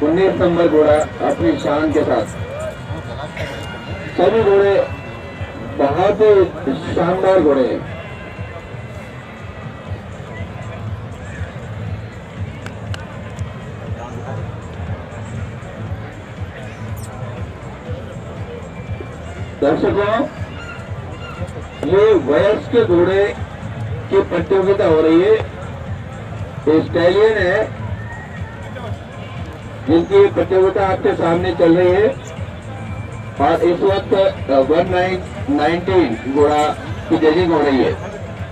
19 number घोड़ा अपनी शान के साथ। सभी घोड़े बहुत ही शानदार घोड़े हैं। दर्शकों, ये वयस्क घोड़े की प्रतियोगिता हो रही है। स्टैलियन है जिनकी प्रतियोगिता आपके सामने चल रही है और इस वक्त 19 घोड़ा की जजिंग हो रही है।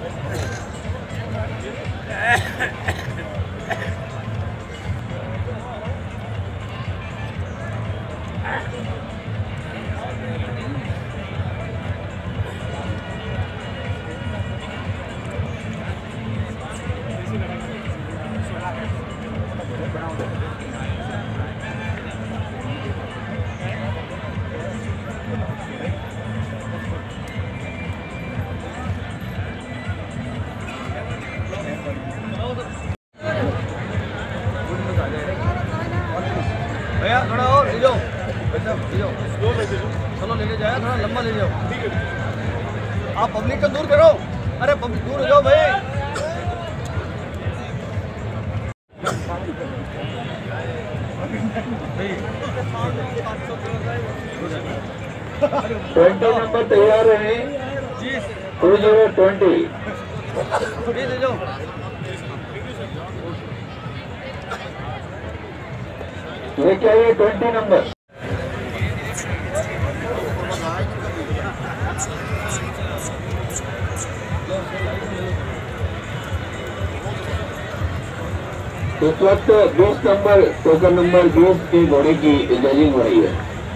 भैया थोड़ा और ले जाओ, चलो लेके जाए, थोड़ा लंबा ले जाओ। आप पब्लिक को दूर करो, अरे पब्लिक दूर हो जाओ भाई। 20 नंबर तैयार है। 2020 ले जाओ। लेके आइए 20 नंबर। इस वक्त 20 नंबर टोकन नंबर 20 के घोड़े की जजिंग हो रही है।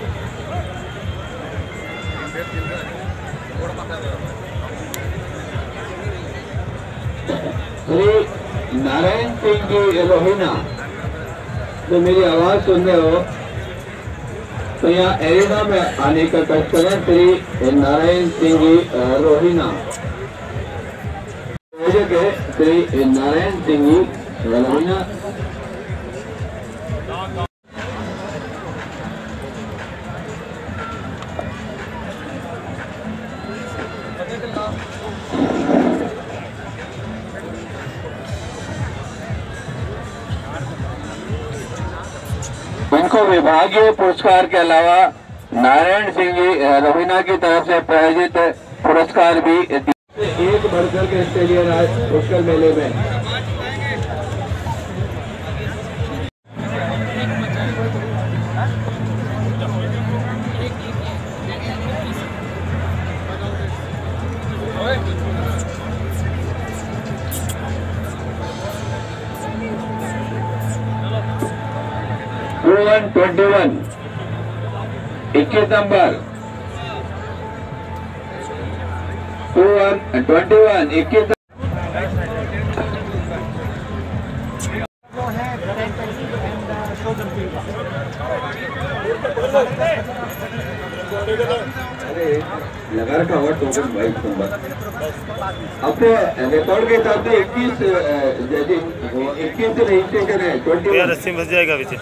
श्री नारायण सिंह जी रोहिना, तो मेरी आवाज सुन रहे हो तो यहाँ एरिना में आने का कष्ट करें। श्री नारायण सिंह जी रोहिना, श्री नारायण सिंह जी रोहिना। इनको विभागीय पुरस्कार के अलावा नारायण सिंह जी रोहिना की तरफ से प्रायोजित पुरस्कार भी एक बढ़कर के स्टेडियम आज पुष्कर मेले में। Q1 21 21 नंबर 21 21 अरे लगा रखा हुआ टोकन 22 नंबर अपने रिकॉर्ड के हिसाब से 21 रजिस्ट्रेशन है। 21 रस्सी फंस जाएगा पीछे।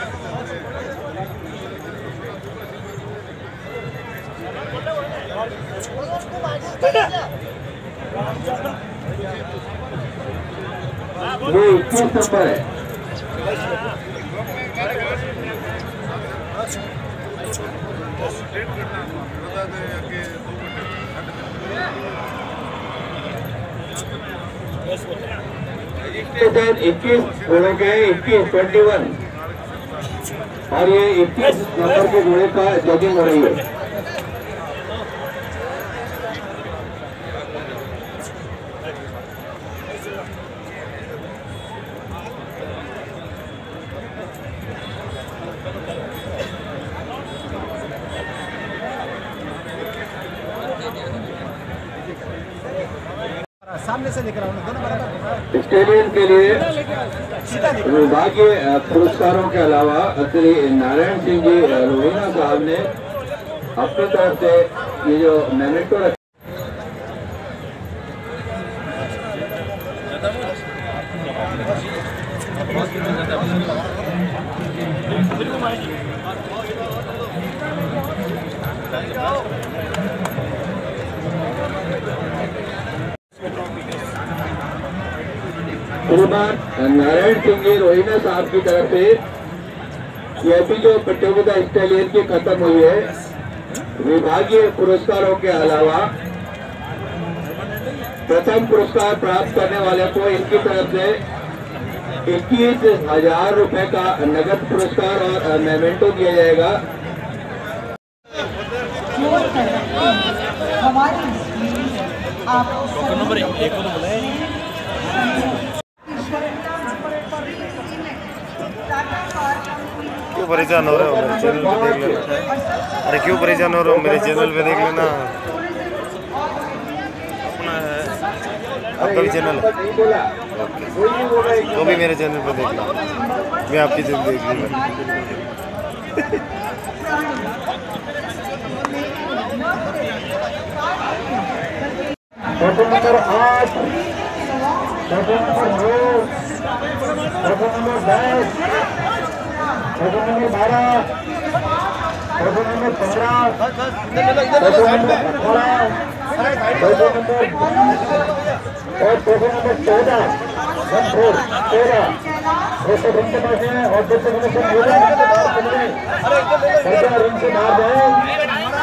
ये 21 नंबर है। रजिस्ट्रेशन 21 घोड़े के 21 और ये 21 नंबर के घोड़े का जजिंग हो रही है। सामने से दिख रहा हूँ, दोनों बराबर। स्टेडियम के लिए विभागीय पुरस्कारों के अलावा श्री नारायण सिंह जी रोहिना साहब ने अपनी तरफ से ये जो मेमेंटो रखा श्रीमान नारायण सिंह जी रोहिना साहब की तरफ से ये भी जो प्रतियोगिता स्टेलियन की खत्म हुई है, विभागीय पुरस्कारों के अलावा प्रथम पुरस्कार प्राप्त करने वाले को इनकी तरफ से 21,000 रुपए का नगद पुरस्कार और मेमेंटो दिया जाएगा। नंबर एक को तो बुलाया नहीं। क्यों परेशान हो रहे हो? मेरे चैनल पे देख लेना। अरे क्यों परेशान हो रहे हो? मेरे चैनल पे देख लेना। अपना है आपका भी चैनल है, तो भी मेरे चैनल पे देखना। मैं आपकी चैनल देख लूँगा। Number 8, number 9, number 10, number 12, number 15, number 18, और नंबर 14, रिंग के पास है और रिंग से बाहर जाए।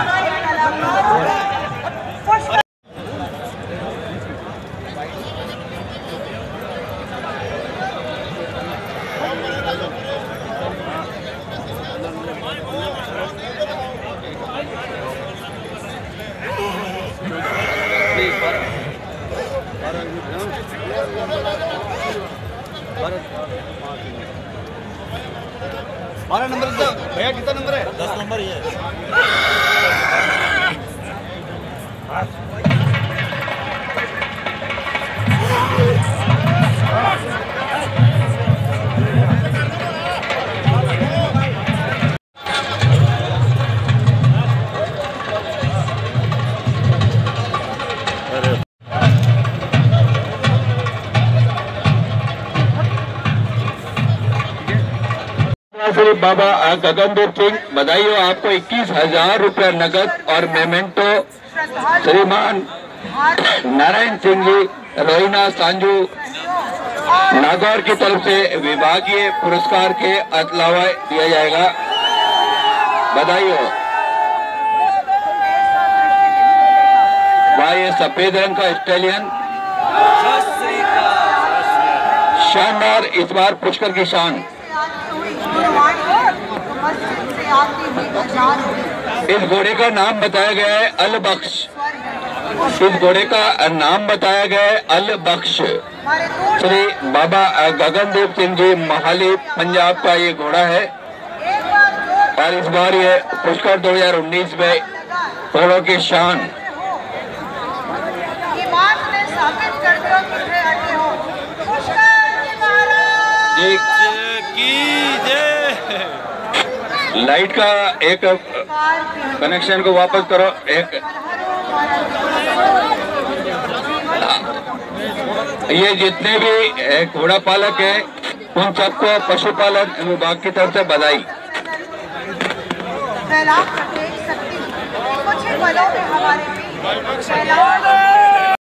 बारह नंबर भैया, कितना नंबर है? 10 नंबर ही है। श्री बाबा गगनदीप सिंह, बधाई हो आपको। 21,000 रुपया नगद और मेमेंटो श्रीमान नारायण सिंह जी रोहिना सांजू नागौर की तरफ से विभागीय पुरस्कार के अलावा दिया जाएगा। बधाई हो भाई। ये सफेद रंग का स्टेलियन शानदार, इस बार पुष्कर की शान। इस घोड़े का नाम बताया गया है अल बख्श। इस घोड़े का नाम बताया गया है अल बख्श। श्री बाबा गगनदीप सिंह जी मोहाली पंजाब का ये घोड़ा है और इस बार ये पुष्कर 2019 में घोड़ों की शान। लाइट का एक कनेक्शन को वापस करो। एक ये जितने भी घोड़ा पालक है उन सबको पशुपालन विभाग की तरफ से बधाई। कुछ ही पलों में हमारे